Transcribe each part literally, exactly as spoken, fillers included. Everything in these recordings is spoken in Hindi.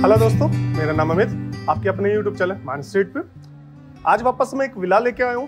हेलो दोस्तों, मेरा नाम अमित, आपके अपने यूट्यूब चैनल मान स्ट्रीट पे। आज वापस मैं एक विला लेके आया हूँ,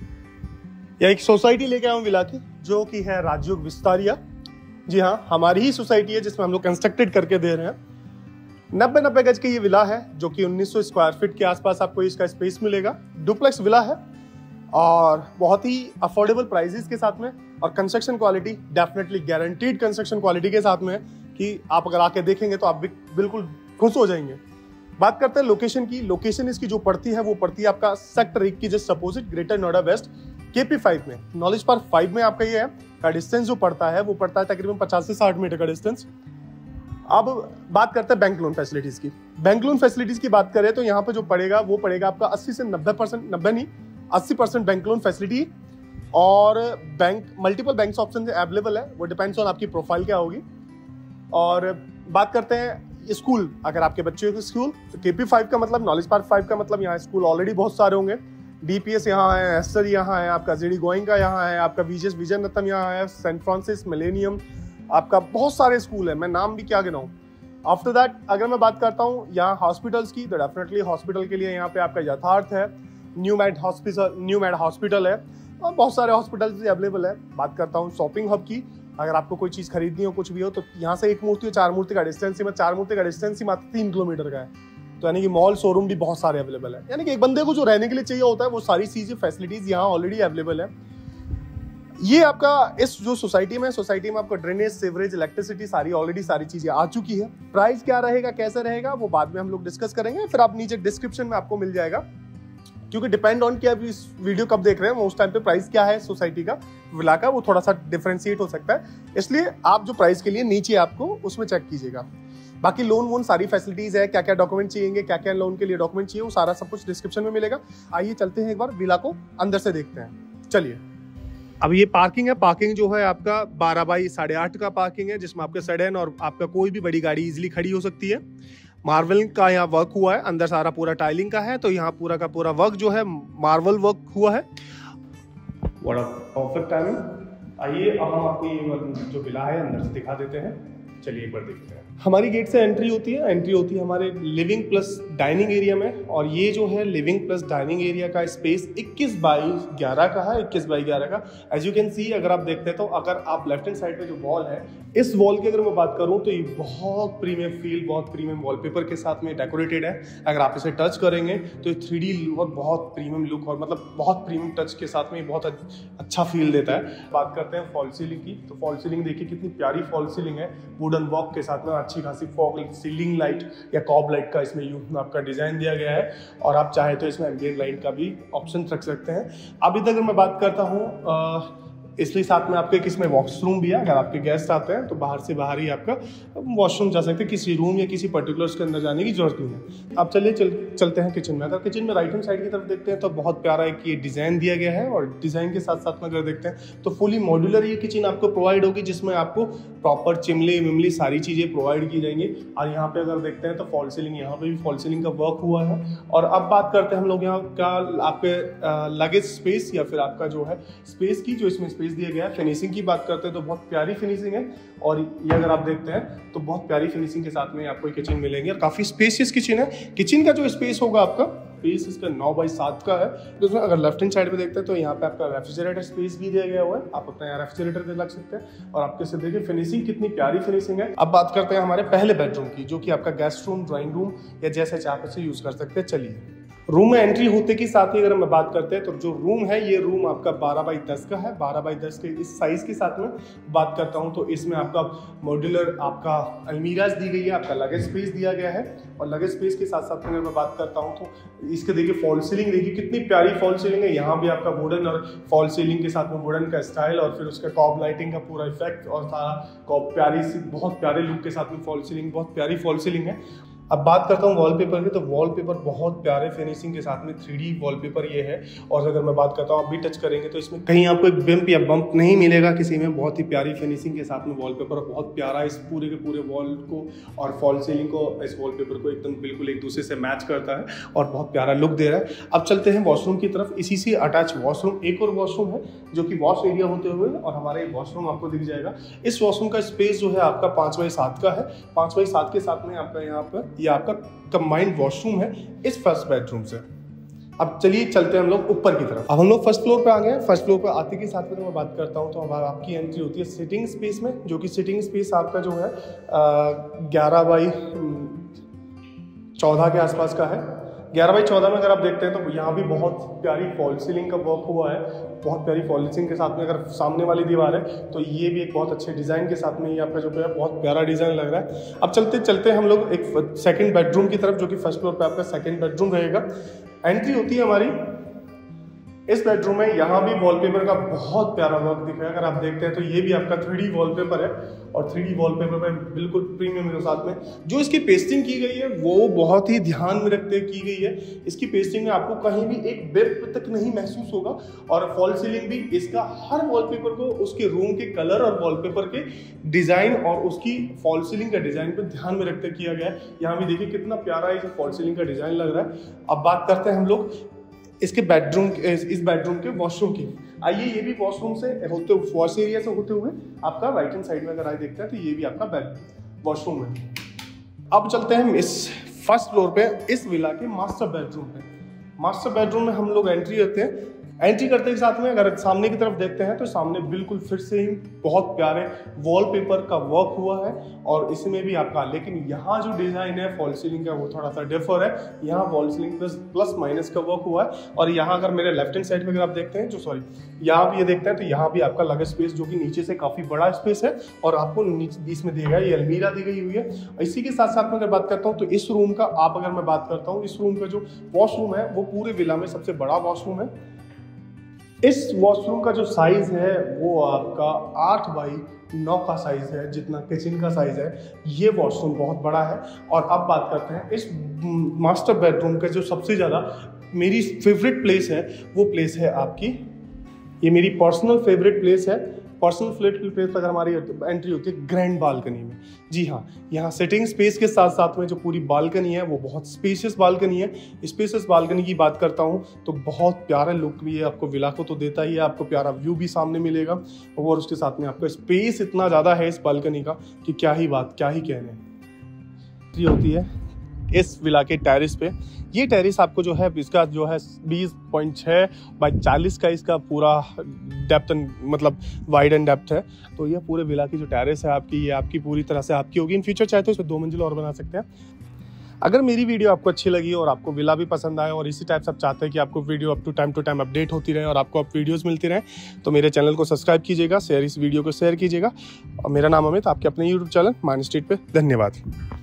या एक सोसाइटी लेके आया हूँ विला की, जो कि है राजयोग विस्तारिया। जी हाँ, हमारी ही सोसाइटी है जिसमें हम लोग कंस्ट्रक्टेड करके दे रहे हैं। नब्बे नब्बे गज की ये विला है, जो कि उन्नीस सौ स्क्वायर फीट के आसपास आपको इसका स्पेस मिलेगा। डुप्लेक्स विला है और बहुत ही अफोर्डेबल प्राइसेस के साथ में, और construction quality definitely guaranteed construction quality के साथ में है कि आप अगर आके देखेंगे तो आप भी बिल्कुल खुश हो जाएंगे। बात करते हैं लोकेशन की। लोकेशन इसकी जो पड़ती है वो पड़ती है आपका सेक्टर एक की just opposite, greater Noida west, K P five में, नॉलेज पार्क फाइव में आपका ये है। का डिस्टेंस जो पड़ता है वो पड़ता है तकरीबन पचास से साठ मीटर का डिस्टेंस। अब बात करते हैं बैंक लोन फैसिलिटीज की। बैंक लोन फैसिलिटीज की बात करें तो यहाँ पे जो पड़ेगा वो पड़ेगा आपका अस्सी से नब्बे परसेंट, नब्बे नहीं अस्सी परसेंट बैंक लोन फैसिलिटी। और bank multiple bank option available है, वो डिपेंड्स ऑन आपकी प्रोफाइल क्या होगी। और बात करते हैं स्कूल, अगर आपके बच्चे के स्कूल, तो के पी फाइव का मतलब नॉलेज पार्क फाइव का मतलब यहाँ स्कूल ऑलरेडी बहुत सारे होंगे। डी पी एस यहाँ है, एस्टर यहाँ है, आपका जेडी गोइंग का यहाँ है, आपका विजय विजय नतम यहाँ है, सेंट फ्रांसिस, मिलेनियम, आपका बहुत सारे स्कूल है, मैं नाम भी क्या गिनाऊं। आफ्टर दैट अगर मैं बात करता हूँ यहाँ हॉस्पिटल्स की, तो डेफिनेटली हॉस्पिटल के लिए यहाँ पे आपका यथार्थ है, new med hospital new med hospital है, और बहुत सारे हॉस्पिटल्स अवेलेबल है। बात करता हूँ शॉपिंग हब की, अगर आपको कोई चीज़ खरीदनी हो, कुछ भी हो, तो यहाँ से एक मूर्ति और चार मूर्ति का डिस्टेंस ही, चार मूर्ति का डिस्टेंस ही मात्र तीन किलोमीटर का है। तो यानी कि मॉल शोरूम भी बहुत सारे अवेलेबल है। यानी कि एक बंदे को जो रहने के लिए चाहिए होता है वो सारी चीज़ें फैसिलिटीज यहाँ ऑलरेडी अवेलेबल है। ये आपका इस जो सोसाइटी में सोसाइटी में आपको ड्रेनेज, सीवरेज, इलेक्ट्रिसिटी सारी ऑलरेडी सारी चीज़ें आ चुकी है। प्राइस क्या रहेगा, कैसे रहेगा, वो बाद में हम लोग डिस्कस करेंगे। फिर आप नीचे डिस्क्रिप्शन में आपको मिल जाएगा, क्योंकि डिपेंड ऑन कि आप इस वीडियो कब देख रहे हैं उस टाइम पे प्राइस क्या है सोसाइटी का, विला का, वो थोड़ा सा डिफरेंशिएट हो सकता है। इसलिए आप जो प्राइस के लिए नीचे आपको उसमें चेक कीजिएगा। बाकी लोन वोन सारी फैसिलिटीज है, क्या क्या डॉक्यूमेंट चाहिए, क्या क्या लोन के लिए डॉक्यूमेंट चाहिए, वो सारा सब कुछ डिस्क्रिप्शन में मिलेगा। आइए चलते हैं एक बार विला को अंदर से देखते हैं। चलिए, अब ये पार्किंग है। पार्किंग जो है आपका बारह बाई साढ़े आठ का पार्किंग है, जिसमें आपका सेडान और आपका कोई भी बड़ी गाड़ी इजिली खड़ी हो सकती है। मार्बल का यहाँ वर्क हुआ है, अंदर सारा पूरा टाइलिंग का है, तो यहाँ पूरा का पूरा वर्क जो है मार्बल वर्क हुआ है। बड़ा परफेक्ट टाइमिंग। आइए अब हम आपको ये जो विला है अंदर से दिखा देते हैं। चलिए एक बार देखते हैं। हमारी गेट से एंट्री होती है एंट्री होती है हमारे लिविंग प्लस डाइनिंग एरिया में। और ये जो है लिविंग प्लस डाइनिंग एरिया का स्पेस इक्कीस बाई ग्यारह का है, इक्कीस बाई ग्यारह का। एज यू कैन सी, अगर आप देखते हैं तो अगर आप लेफ्ट हैंड साइड में जो वॉल है, इस वॉल की अगर मैं बात करूं तो ये बहुत प्रीमियम फील, बहुत प्रीमियम वॉलपेपर के साथ में डेकोरेटेड है। अगर आप इसे टच करेंगे तो ये थ्री डी लुक और बहुत प्रीमियम लुक और मतलब बहुत प्रीमियम टच के साथ में बहुत अच्छा फील देता है। बात करते हैं फॉल सीलिंग की, तो फॉल सीलिंग देखिए कितनी प्यारी फॉल सीलिंग है, वुडन वॉक के साथ में अच्छी खासी फॉग सीलिंग लाइट या कॉब लाइट का इसमें यूज आपका डिजाइन दिया गया है। और आप चाहे तो इसमें एम्बिएंट लाइट का भी ऑप्शन रख सकते हैं। अभी तक अगर मैं बात करता हूँ, इसलिए साथ में आपके किसमें वॉशरूम भी है। अगर आपके गेस्ट आते हैं तो बाहर से बाहर ही आपका वॉशरूम जा सकते हैं, किसी रूम या किसी पर्टिकुलर्स के अंदर जाने की जरूरत नहीं है। अब चलिए चल चलते हैं किचन में। अगर किचन में राइट हैंड साइड की तरफ देखते हैं तो बहुत प्यारा एक ये डिज़ाइन दिया गया है, और डिज़ाइन के साथ साथ में अगर देखते हैं तो फुली मॉड्यूलर ये किचन आपको प्रोवाइड होगी, जिसमें आपको प्रॉपर चिमली विमली सारी चीज़ें प्रोवाइड की जाएंगी। और यहाँ पे अगर देखते हैं तो फॉल सीलिंग, यहाँ पे भी फॉल सीलिंग का वर्क हुआ है। और अब बात करते हैं हम लोग यहाँ का आपके लगेज स्पेस या फिर आपका जो है स्पेस की, जो इसमें स्पेस दिया गया है। फिनिशिंग की बात करते हैं तो बहुत प्यारी फिनिशिंग है, और ये अगर आप देखते हैं तो बहुत प्यारी फिनिशिंग के साथ में आपको किचन मिलेंगे, और काफी स्पेशियस किचन है। किचन का जो स्पेस होगा आपका स्पेस इसका नौ बाई सात का है। तो उसमें अगर लेफ्ट हैंड साइड पे देखते हैं तो यहाँ पे आपका रेफ्रिजरेटर स्पेस भी दिया गया हुआ है, आप अपना यहाँ रेफ्रिजरेटर दे लग सकते हैं। और आपके से देखिए फिनिशिंग कितनी प्यारी फिनिशिंग है। अब बात करते हैं हमारे पहले बेडरूम की, जो कि आपका गेस्ट रूम, ड्राइंग रूम या जैसे चाहे वैसे यूज कर सकते हैं। चलिए, रूम में एंट्री होते के साथ ही अगर हम बात करते हैं तो जो रूम है ये रूम आपका बारह बाई दस का है। बारह बाई दस के इस साइज के साथ में बात करता हूं तो इसमें आपका मॉड्यूलर आपका अलमीराज दी गई है, आपका लगेज स्पेस दिया गया है। और लगेज स्पेस के साथ साथ अगर मैं बात करता हूं तो इसके देखिए फॉल सीलिंग देखिए कितनी प्यारी फॉल सीलिंग है। यहाँ भी आपका वुडन और फॉल सीलिंग के साथ में वुडन का स्टाइल और फिर उसका कॉब लाइटिंग का पूरा इफेक्ट और सारा कॉब प्यारी सी बहुत प्यारे लुक के साथ में फॉल सीलिंग, बहुत प्यारी फॉल सीलिंग है। अब बात करता हूँ वॉलपेपर की, तो वॉलपेपर बहुत प्यारे फिनिशिंग के साथ में थ्री डी वॉलपेपर ये है। और अगर मैं बात करता हूँ, आप भी टच करेंगे तो इसमें कहीं आपको एक बिम्प या बम्प नहीं मिलेगा किसी में। बहुत ही प्यारी फिनिशिंग के साथ में वॉलपेपर, बहुत प्यारा इस पूरे के पूरे वॉल को और फॉल सीलिंग को, इस वॉलपेपर को एकदम बिल्कुल एक दूसरे से मैच करता है और बहुत प्यारा लुक दे रहा है। अब चलते हैं वॉशरूम की तरफ। इसी से अटैच वॉशरूम, एक और वॉशरूम है जो कि वॉश एरिया होते हुए, और हमारा एक वॉशरूम आपको दिख जाएगा। इस वॉशरूम का स्पेस जो है आपका पाँच बाई सात का है। पाँच बाई सात के साथ में आपका यहाँ पर ये आपका कंबाइंड वॉशरूम है इस फर्स्ट बेडरूम से। अब चलिए चलते हैं हम लोग ऊपर की तरफ। अब हम लोग फर्स्ट फ्लोर पे आ गए हैं। फर्स्ट फ्लोर पे आते के साथ में तो मैं बात करता हूँ तो अब आपकी एंट्री होती है सिटिंग स्पेस में, जो कि सिटिंग स्पेस आपका जो है ग्यारह बाई चौदह के आसपास का है। ग्यारह बाई चौदह में अगर आप देखते हैं तो यहाँ भी बहुत प्यारी फॉल सीलिंग का वर्क हुआ है, बहुत प्यारी फॉल सीलिंग के साथ में अगर सामने वाली दीवार है तो ये भी एक बहुत अच्छे डिज़ाइन के साथ में ये आपका जो है बहुत प्यारा डिज़ाइन लग रहा है। अब चलते चलते हम लोग एक सेकंड बेडरूम की तरफ, जो कि फर्स्ट फ्लोर पे आपका सेकंड बेडरूम रहेगा। एंट्री होती है हमारी इस बेडरूम में। यहाँ भी वॉलपेपर का बहुत प्यारा वर्क दिख रहा है। अगर आप देखते हैं तो ये भी आपका थ्री डी वॉलपेपर है और थ्री डी वॉलपेपर में बिल्कुल प्रीमियम के साथ में जो इसकी पेस्टिंग की गई है वो बहुत ही ध्यान में रखते की गई है। इसकी पेस्टिंग में आपको कहीं भी एक बिप तक नहीं महसूस होगा और फॉल सीलिंग भी इसका हर वॉलपेपर को उसके रूम के कलर और वॉलपेपर के डिजाइन और उसकी फॉल सीलिंग का डिजाइन पर ध्यान में रखते किया गया है। यहाँ भी देखिए कितना प्यारा ये फॉल सीलिंग का डिजाइन लग रहा है। अब बात करते हैं हम लोग इसके बेडरूम इस बेडरूम के वॉशरूम की। आइए ये भी वॉशरूम से होते हुए वॉश एरिया से होते हुए आपका राइट हैंड साइड में अगर आए देखते हैं तो ये भी आपका बेड वॉशरूम है। अब चलते हैं हम इस फर्स्ट फ्लोर पे इस विला के मास्टर बेडरूम पे। मास्टर बेडरूम में हम लोग एंट्री करते हैं। एंट्री करते के साथ में अगर सामने की तरफ देखते हैं तो सामने बिल्कुल फिर से ही बहुत प्यारे वॉलपेपर का वर्क हुआ है और इसमें भी आपका, लेकिन यहाँ जो डिजाइन है फॉल सीलिंग का वो थोड़ा सा डिफर है। यहाँ wall ceiling plus plus minus का वर्क हुआ है और यहाँ अगर मेरे लेफ्ट हैंड साइड में अगर आप देखते हैं जो सॉरी यहाँ भी ये देखते हैं तो यहाँ भी आपका लगा स्पेस जो कि नीचे से काफी बड़ा स्पेस है और आपको नीचे बीच में दिया गया ये अलमीरा दी गई हुई है। इसी के साथ साथ में अगर बात करता हूँ तो इस रूम का आप अगर मैं बात करता हूँ इस रूम का जो वॉशरूम है वो पूरे विला में सबसे बड़ा वॉशरूम है। इस वॉशरूम का जो साइज है वो आपका आठ बाई नौ का साइज है, जितना किचन का साइज है। ये वॉशरूम बहुत बड़ा है। और अब बात करते हैं इस मास्टर बेडरूम का जो सबसे ज़्यादा मेरी फेवरेट प्लेस है वो प्लेस है आपकी, ये मेरी पर्सनल फेवरेट प्लेस है। पर्सनल फ्लैट प्लेस अगर हमारी एंट्री होती है ग्रैंड बालकनी में। जी हाँ, यहाँ सिटिंग स्पेस के साथ साथ में जो पूरी बालकनी है वो बहुत स्पेशियस बालकनी है। स्पेशियस बालकनी की बात करता हूँ तो बहुत प्यारा लुक भी है, आपको विला को तो देता ही है, आपको प्यारा व्यू भी सामने मिलेगा और उसके साथ में आपका स्पेस इतना ज़्यादा है इस बालकनी का कि क्या ही बात, क्या ही कहने। एंट्री होती है इस विला के टेरेस पे। ये टेरेस आपको जो है इसका जो है बीस पॉइंट छः बाई चालीस का इसका पूरा डेप्थ मतलब वाइड एंड डेप्थ है। तो ये पूरे विला की जो टेरेस है आपकी ये आपकी पूरी तरह से आपकी होगी। इन फ्यूचर चाहे तो इसमें दो मंजिल और बना सकते हैं। अगर मेरी वीडियो आपको अच्छी लगी और आपको विला भी पसंद आए और इसी टाइप से आप चाहते हैं कि आपको video up to time to time update होती रहे और आपको अब वीडियोस मिलती रहे तो मेरे चैनल को सब्सक्राइब कीजिएगा, शेयर इस वीडियो को शेयर कीजिएगा। और मेरा नाम अमित, आपके अपने यूट्यूब चैनल माइन स्ट्रीट पे। धन्यवाद।